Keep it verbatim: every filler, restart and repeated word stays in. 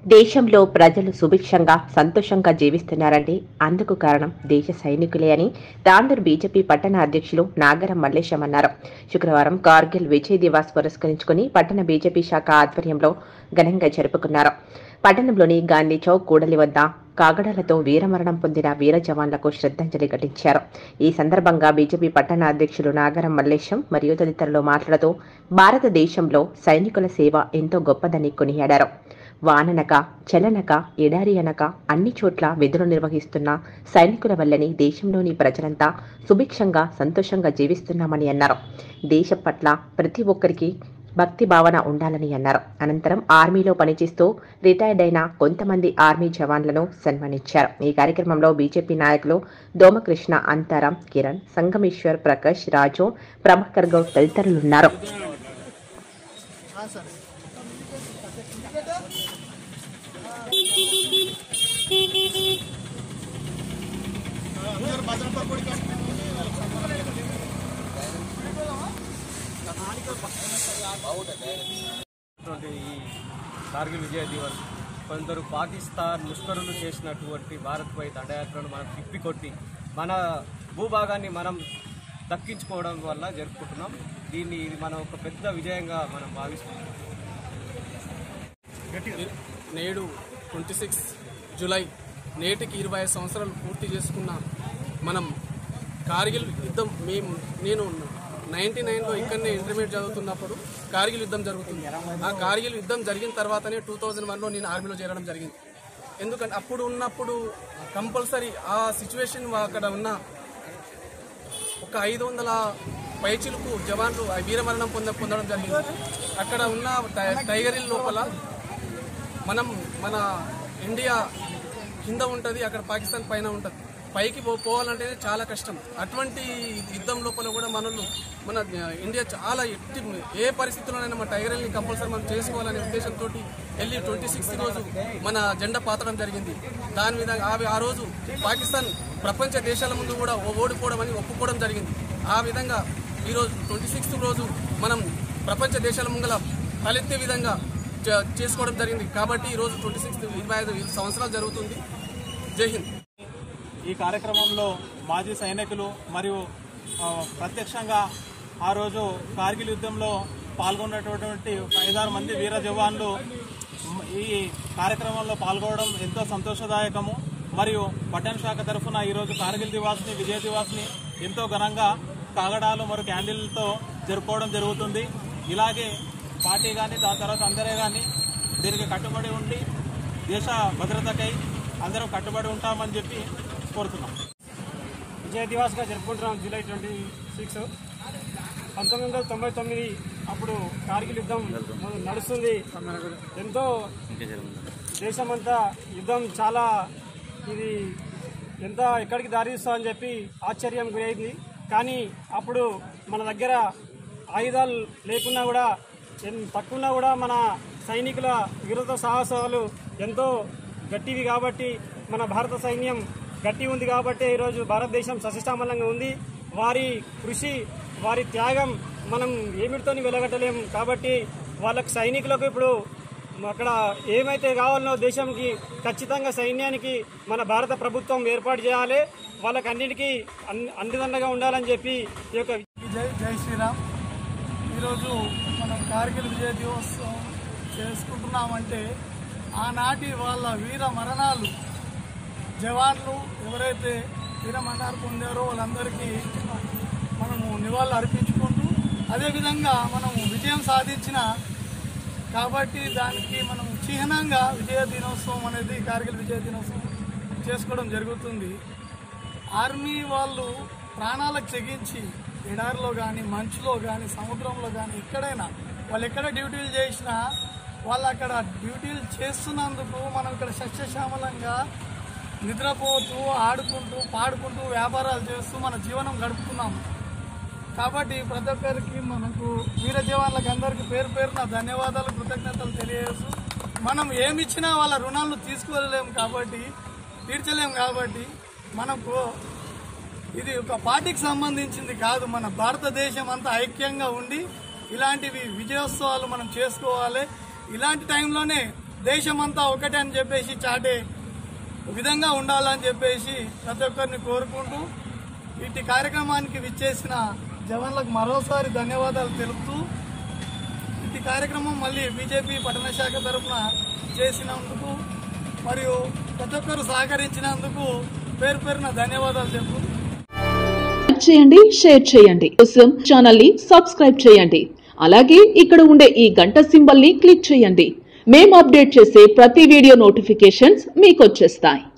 దేశంలో ప్రజలు సుభిక్షంగా సంతోషంగా జీవిస్తున్నారంటే అందుకు కారణం దేశ సైనికులే అని తాండూరు బీజేపీ పట్టణ అధ్యక్షులు నాగరం మల్లేశం అన్నారు. శుక్రవారం కార్గిల్ విజయ్ దివాస్ పురస్కరించుకుని పట్టణ బీజేపీ శాఖ ఆధ్వర్యంలో ఘనంగా జరుపుకున్నారు. పట్టణంలోని గాంధీ చౌక్ కూడలి వద్ద కాగడాలతో వీరమరణం పొందిన వీర జవాన్లకు శ్రద్ధాంజలి ఘటించారు. ఈ సందర్భంగా బీజేపీ పట్టణ అధ్యక్షులు నాగరం మల్లేశం మరియు తదితరులు మాట్లాడుతూ భారతదేశంలో సైనికుల సేవ ఎంతో గొప్పదని కొనియాడారు. వాననక చలనక ఎడారి అనక అన్ని చోట్ల విధులు నిర్వహిస్తున్న సైనికుల వల్లని దేశంలోని ప్రజలంతా సుభిక్షంగా సంతోషంగా జీవిస్తున్నామని అన్నారు. దేశం పట్ల ప్రతి ఒక్కరికి భక్తి భావన ఉండాలని అన్నారు. అనంతరం ఆర్మీలో పనిచేస్తూ రిటైర్డ్ అయిన కొంతమంది ఆర్మీ జవాన్లను సన్మానించారు. ఈ కార్యక్రమంలో బీజేపీ నాయకులు దోమకృష్ణ, అంతారాం, కిరణ్, సంగమేశ్వర్, ప్రకాష్, రాజు, ప్రభాకర్ గౌడ్ తదితరులున్నారు. ఈ కార్గిల్ విజయ దివస్ కొందరు పాకిస్తాన్ ముష్కరులు చేసినటువంటి భారత్పై దండయాత్రను మనం తిప్పికొట్టి మన భూభాగాన్ని మనం దక్కించుకోవడం వల్ల జరుపుకుంటున్నాం. దీన్ని ఇది మనం ఒక పెద్ద విజయంగా మనం భావిస్తున్నాం. నేడు ట్వంటీ సిక్స్ జూలై నేటికి ఇరవై ఐదు సంవత్సరాలు పూర్తి చేసుకున్న మనం కార్గిల్ యుద్ధం మేము నేను నైన్టీ నైన్లో ఇక్కడనే ఇంటర్మీడియట్ చదువుతున్నప్పుడు కార్గిల్ యుద్ధం జరుగుతుంది. ఆ కార్గిల్ యుద్ధం జరిగిన తర్వాతనే టూ థౌజండ్ వన్లో నేను ఆర్మీలో చేరడం జరిగింది. ఎందుకంటే అప్పుడు ఉన్నప్పుడు కంపల్సరీ ఆ సిచ్యువేషన్ అక్కడ ఉన్న ఒక ఐదు వందల పైచిలకు జవాన్లు వీరమరణం పొంద పొందడం జరిగింది. అక్కడ ఉన్న టైగర్ హిల్ లోపల మనం మన ఇండియా కింద ఉంటుంది, అక్కడ పాకిస్తాన్ పైన ఉంటుంది. పైకి పోవాలంటే చాలా కష్టం. అటువంటి యుద్ధం లోపల కూడా మనల్ని మన ఇండియా చాలా ఎట్టి ఏ పరిస్థితుల్లోనైనా మన టైగర్ హిల్ని కంపల్సరీ మనం చేసుకోవాలనే ఉద్దేశంతో వెళ్ళి ట్వంటీ సిక్స్త్ రోజు మన జెండా పాతడం జరిగింది. దాని విధంగా ఆ రోజు పాకిస్తాన్ ప్రపంచ దేశాల ముందు కూడా ఓడిపోవడం అని ఒప్పుకోవడం జరిగింది. ఆ విధంగా ఈరోజు ట్వంటీ సిక్స్త్ రోజు మనం ప్రపంచ దేశాల ముంగల తలెత్తే విధంగా చేసుకోవడం జరిగింది. కాబట్టి ఈరోజు ట్వంటీ సిక్స్త్ ఇరవై ఐదు సంవత్సరాలు జరుగుతుంది. జై హింద్. ఈ కార్యక్రమంలో మాజీ సైనికులు మరియు ప్రత్యక్షంగా ఆ రోజు కార్గిల్ యుద్ధంలో పాల్గొన్నటువంటి ఐదారు మంది వీర జవాన్లు ఈ కార్యక్రమంలో పాల్గొనడం ఎంతో సంతోషదాయకము. మరియు పట్టణ శాఖ తరఫున ఈరోజు కార్గిల్ దివాస్ని విజయ దివాస్ని ఎంతో ఘనంగా కాగడాలు మరియు క్యాండిల్తో జరుపుకోవడం జరుగుతుంది. ఇలాగే పార్టీ కానీ దాని తర్వాత అందరే కానీ దీనికి కట్టుబడి ఉండి దేశ భద్రతకై అందరం కట్టుబడి ఉంటామని చెప్పి కోరుతున్నాం. విజయ దివాస్గా జరుపుకుంటున్నాం. జూలై ట్వంటీ సిక్స్ పంతొమ్మిది వందల తొంభై తొమ్మిది అప్పుడు కార్గిల్ యుద్ధం నడుస్తుంది. ఎంతో దేశమంతా యుద్ధం చాలా ఇది ఎంత ఎక్కడికి దారిస్తుందని చెప్పి ఆశ్చర్యం గురైంది. కానీ అప్పుడు మన దగ్గర ఆయుధాలు లేకున్నా కూడా తక్కువన్నా కూడా మన సైనికుల వీరత సాహసాలు ఎంతో గట్టివి కాబట్టి మన భారత సైన్యం గట్టి ఉంది కాబట్టి ఈరోజు భారతదేశం సస్యశ్యామలంగా ఉంది. వారి కృషి వారి త్యాగం మనం ఏమిటితోని వెలగట్టలేము. కాబట్టి వాళ్ళకు సైనికులకు ఇప్పుడు అక్కడ ఏమైతే కావాలనో దేశంకి ఖచ్చితంగా సైన్యానికి మన భారత ప్రభుత్వం ఏర్పాటు చేయాలి. వాళ్ళకి అన్నిటికీ అండదండగా ఉండాలని చెప్పి ఈ యొక్క జై జై శ్రీరామ్. ఈరోజు మనం కార్గిల్ విజయ దివోత్సవం చేసుకుంటున్నామంటే ఆనాటి వాళ్ళ వీర మరణాలు జవాన్లు ఎవరైతే వీర మరణాలు పొందారో వాళ్ళందరికీ మనము నివాళులు అర్పించుకుంటూ అదేవిధంగా మనం విజయం సాధించిన కాబట్టి దానికి మనం చిహ్నంగా విజయ దినోత్సవం అనేది కార్గిల్ విజయ దినోత్సవం చేసుకోవడం జరుగుతుంది. ఆర్మీ వాళ్ళు ప్రాణాలకు తెగించి ఎడారిలో కానీ మంచులో కానీ సముద్రంలో కానీ ఎక్కడైనా వాళ్ళు ఎక్కడ డ్యూటీలు చేసినా వాళ్ళు అక్కడ డ్యూటీలు చేస్తున్నందుకు మనం ఇక్కడ సస్యశ్యామలంగా నిద్రపోతూ ఆడుకుంటూ పాడుకుంటూ వ్యాపారాలు చేస్తూ మన జీవనం గడుపుతున్నాము. కాబట్టి ప్రతి ఒక్కరికి మనకు వీర జవాన్లకు అందరికీ పేరు పేరున ధన్యవాదాలు కృతజ్ఞతలు తెలియజేస్తూ మనం ఏమిచ్చినా వాళ్ళ రుణాలను తీసుకువెళ్ళలేము కాబట్టి తీర్చలేము. కాబట్టి మనకు ఇది ఒక పార్టీకి సంబంధించింది కాదు. మన భారతదేశం అంతా ఐక్యంగా ఉండి ఇలాంటివి విజయోత్సవాలు మనం చేసుకోవాలి. ఇలాంటి టైంలోనే దేశమంతా ఒకటే అని చెప్పేసి చాటే విధంగా ఉండాలని చెప్పేసి ప్రతి ఒక్కరిని కోరుకుంటూ ఇట్టి కార్యక్రమానికి విచ్చేసిన జవాన్లకు మరోసారి ధన్యవాదాలు తెలుపుతూ ఇట్టి కార్యక్రమం మళ్ళీ బీజేపీ పట్టణ శాఖ తరఫున చేసినందుకు మరియు ప్రతి ఒక్కరు సహకరించినందుకు పేరు పేరున ధన్యవాదాలు తెలుపుతూ చేయండి, షేర్ చేయండి, కోసం ఛానల్ ని సబ్స్క్రైబ్ చేయండి. అలాగే ఇక్కడ ఉండే ఈ గంట సింబల్ ని క్లిక్ చేయండి. మేము అప్డేట్ చేసే ప్రతి వీడియో నోటిఫికేషన్స్ మీకు వచ్చేస్తాయి.